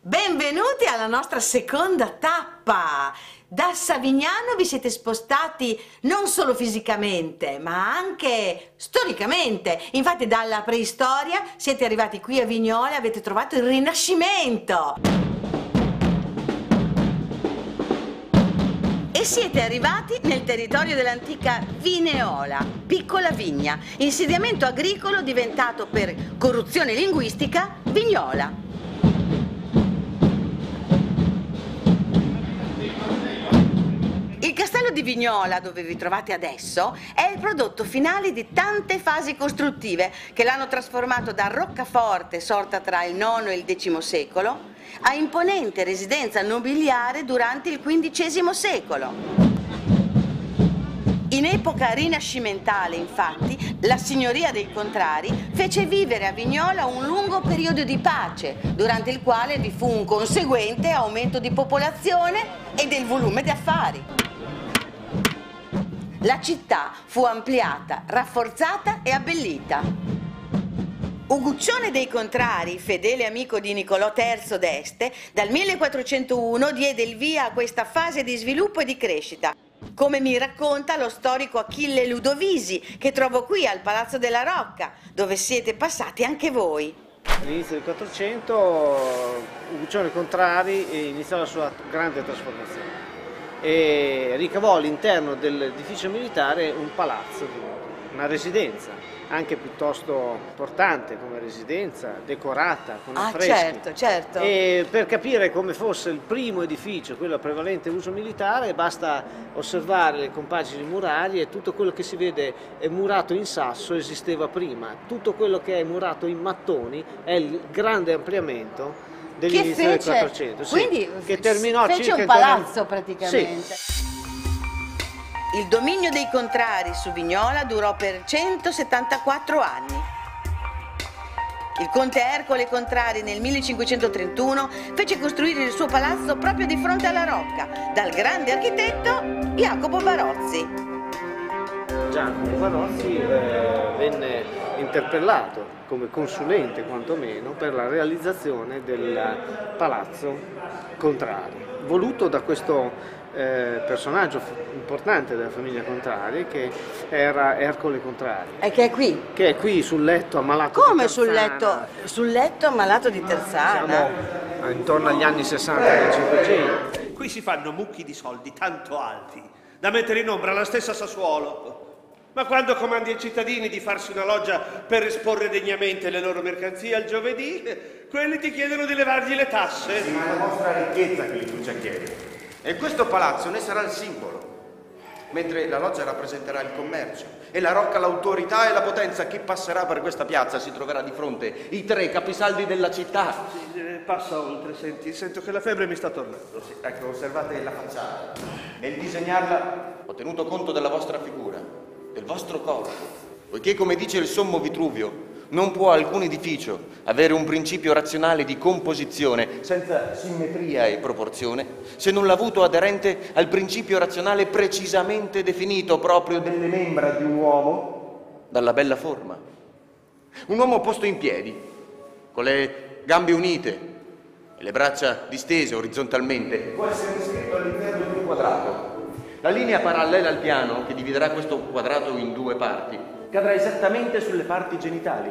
Benvenuti alla nostra seconda tappa. Da Savignano vi siete spostati non solo fisicamente, ma anche storicamente. Infatti dalla preistoria siete arrivati qui a Vignola e avete trovato il Rinascimento. E siete arrivati nel territorio dell'antica Vineola, piccola vigna, insediamento agricolo diventato per corruzione linguistica Vignola. Il castello di Vignola, dove vi trovate adesso, è il prodotto finale di tante fasi costruttive che l'hanno trasformato da roccaforte sorta tra il IX e il X secolo a imponente residenza nobiliare durante il XV secolo. In epoca rinascimentale, infatti, la signoria dei Contrari fece vivere a Vignola un lungo periodo di pace, durante il quale vi fu un conseguente aumento di popolazione e del volume di affari. La città fu ampliata, rafforzata e abbellita. Uguccione dei Contrari, fedele amico di Niccolò III d'Este, dal 1401 diede il via a questa fase di sviluppo e di crescita, come mi racconta lo storico Achille Ludovisi, che trovo qui al Palazzo della Rocca, dove siete passati anche voi. All'inizio del 400 Uguccione Contrari iniziò la sua grande trasformazione e ricavò all'interno dell'edificio militare un palazzo, una residenza, anche piuttosto importante come residenza, decorata, con affreschi. Certo. E per capire come fosse il primo edificio, quello a prevalente uso militare, basta osservare le compagini murarie e tutto quello che si vede è murato in sasso esisteva prima. Tutto quello che è murato in mattoni è il grande ampliamento dell'inizio del 400. Quindi sì, che terminò fece circa un palazzo praticamente. Sì. Il dominio dei Contrari su Vignola durò per 174 anni. Il conte Ercole Contrari nel 1531 fece costruire il suo palazzo proprio di fronte alla rocca dal grande architetto Jacopo Barozzi. Giacomo Barozzi venne interpellato come consulente quantomeno per la realizzazione del palazzo Contrari, voluto da questo personaggio importante della famiglia Contrari, che era Ercole Contrari. E che è qui? Che è qui sul letto ammalato Come di terzana. sul letto? Sul letto ammalato di terzana? Siamo intorno agli anni 60 del 500. Qui si fanno mucchi di soldi tanto alti da mettere in ombra la stessa Sassuolo. Ma quando comandi ai cittadini di farsi una loggia per esporre degnamente le loro mercanzie al giovedì, quelli ti chiedono di levargli le tasse. Ma è la vostra ricchezza che li bruciacchieri. E questo palazzo ne sarà il simbolo, mentre la loggia rappresenterà il commercio e la rocca l'autorità e la potenza. Chi passerà per questa piazza si troverà di fronte i tre capisaldi della città. Sì, passa oltre, sento che la febbre mi sta tornando. Sì, ecco, osservate la facciata. Nel disegnarla ho tenuto conto della vostra figura, del vostro corpo, poiché, come dice il sommo Vitruvio, non può alcun edificio avere un principio razionale di composizione senza simmetria e proporzione, se non l'ha avuto aderente al principio razionale precisamente definito proprio delle membra di un uomo dalla bella forma. Un uomo posto in piedi, con le gambe unite e le braccia distese orizzontalmente, può essere iscritto all'interno di un quadrato. La linea parallela al piano, che dividerà questo quadrato in due parti, cadrà esattamente sulle parti genitali.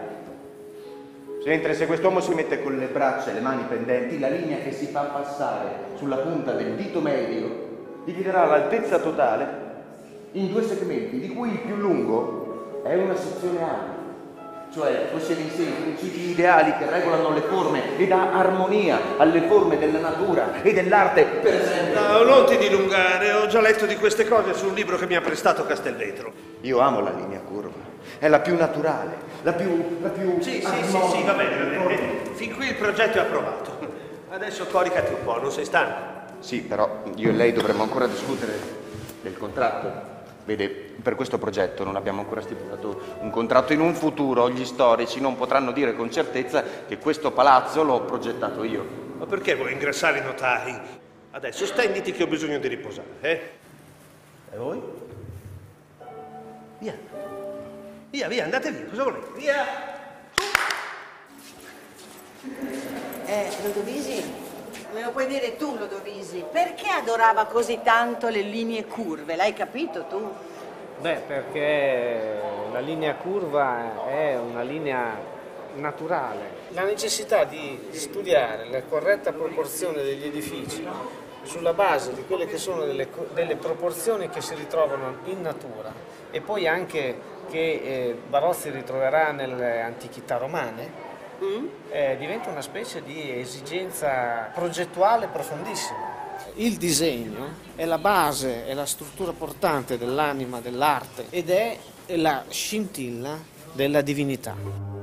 Mentre se quest'uomo si mette con le braccia e le mani pendenti, la linea che si fa passare sulla punta del dito medio dividerà l'altezza totale in due segmenti, di cui il più lungo è una sezione A. Cioè possiede in sé i principi ideali che regolano le forme e dà armonia alle forme della natura e dell'arte, per esempio. No, non ti dilungare, ho già letto di queste cose su un libro che mi ha prestato Castelvetro. Io amo la linea curva, è la più naturale, la più Sì, va bene. Fin qui il progetto è approvato. Adesso coricati un po', non sei stanco? Sì, però io e lei dovremmo ancora discutere del contratto. Vede, per questo progetto non abbiamo ancora stipulato un contratto. In un futuro gli storici non potranno dire con certezza che questo palazzo l'ho progettato io. Ma perché vuoi ingrassare i notai? Adesso stenditi che ho bisogno di riposare, eh? E voi? Via, andate via, cosa volete? Via! Ludovisi, Me lo puoi dire tu, Ludovisi? Perché adorava così tanto le linee curve? L'hai capito tu? Beh, perché la linea curva è una linea naturale. La necessità di studiare la corretta proporzione degli edifici sulla base di quelle che sono delle proporzioni che si ritrovano in natura e poi anche che Barozzi ritroverà nelle antichità romane, diventa una specie di esigenza progettuale profondissima. Il disegno è la base, è la struttura portante dell'anima, dell'arte ed è la scintilla della divinità.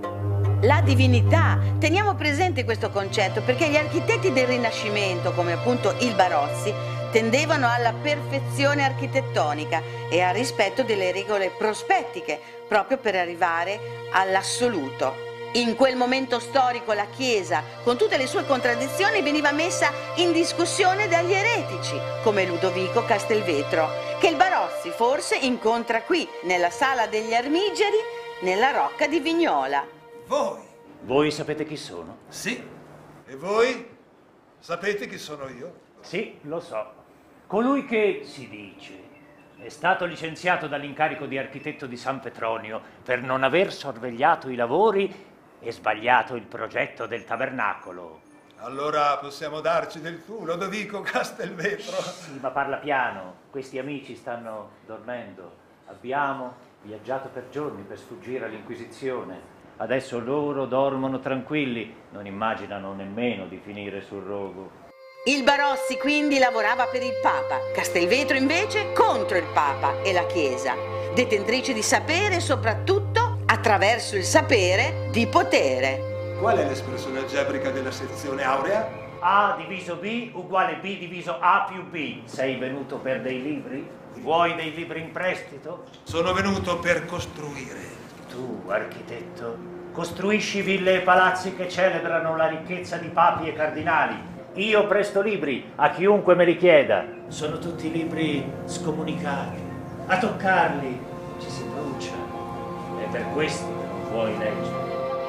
La divinità. Teniamo presente questo concetto perché gli architetti del Rinascimento, come appunto il Barozzi, tendevano alla perfezione architettonica e al rispetto delle regole prospettiche, proprio per arrivare all'assoluto. In quel momento storico la Chiesa, con tutte le sue contraddizioni, veniva messa in discussione dagli eretici, come Ludovico Castelvetro, che il Barozzi forse incontra qui, nella Sala degli Armigeri, nella Rocca di Vignola. Voi? Voi sapete chi sono? Sì. E voi? Sapete chi sono io? Sì, lo so. Colui che, si dice, è stato licenziato dall'incarico di architetto di San Petronio per non aver sorvegliato i lavori e sbagliato il progetto del tabernacolo. Allora possiamo darci del tu, Lodovico Castelvetro. Sì, ma parla piano. Questi amici stanno dormendo. Abbiamo viaggiato per giorni per sfuggire all'Inquisizione. Adesso loro dormono tranquilli, non immaginano nemmeno di finire sul rogo. Il Barozzi quindi lavorava per il Papa, Castelvetro invece contro il Papa e la Chiesa, detentrice di sapere e soprattutto, attraverso il sapere, di potere. Qual è l'espressione algebrica della sezione aurea? A diviso B uguale B diviso A più B. Sei venuto per dei libri? Vuoi dei libri in prestito? Sono venuto per costruire. Tu, architetto, costruisci ville e palazzi che celebrano la ricchezza di papi e cardinali. Io presto libri a chiunque me li chieda. Sono tutti libri scomunicati. A toccarli ci si brucia. È per questo che non vuoi leggere.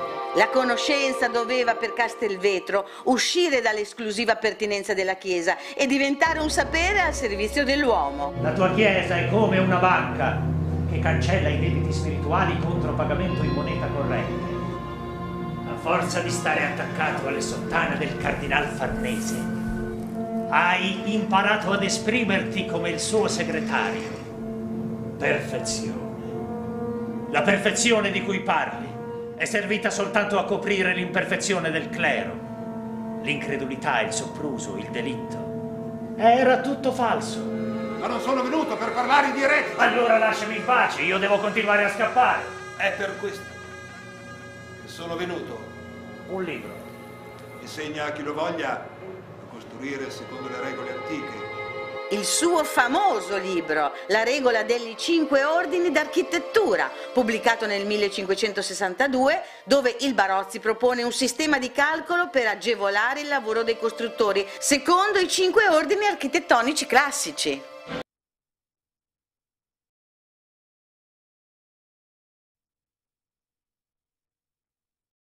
La conoscenza doveva per Castelvetro uscire dall'esclusiva pertinenza della Chiesa e diventare un sapere al servizio dell'uomo. La tua Chiesa è come una banca che cancella i debiti spirituali contro pagamento in moneta corrente. A forza di stare attaccato alle sottane del cardinal Farnese, hai imparato ad esprimerti come il suo segretario. Perfezione. La perfezione di cui parli è servita soltanto a coprire l'imperfezione del clero, l'incredulità, il sopruso, il delitto. Era tutto falso. Ma non sono venuto per parlare di eretici. Allora lasciami in pace, io devo continuare a scappare. È per questo che sono venuto. Un libro. Insegna a chi lo voglia a costruire secondo le regole antiche. Il suo famoso libro, La regola degli 5 ordini d'architettura, pubblicato nel 1562, dove il Barozzi propone un sistema di calcolo per agevolare il lavoro dei costruttori, secondo i 5 ordini architettonici classici.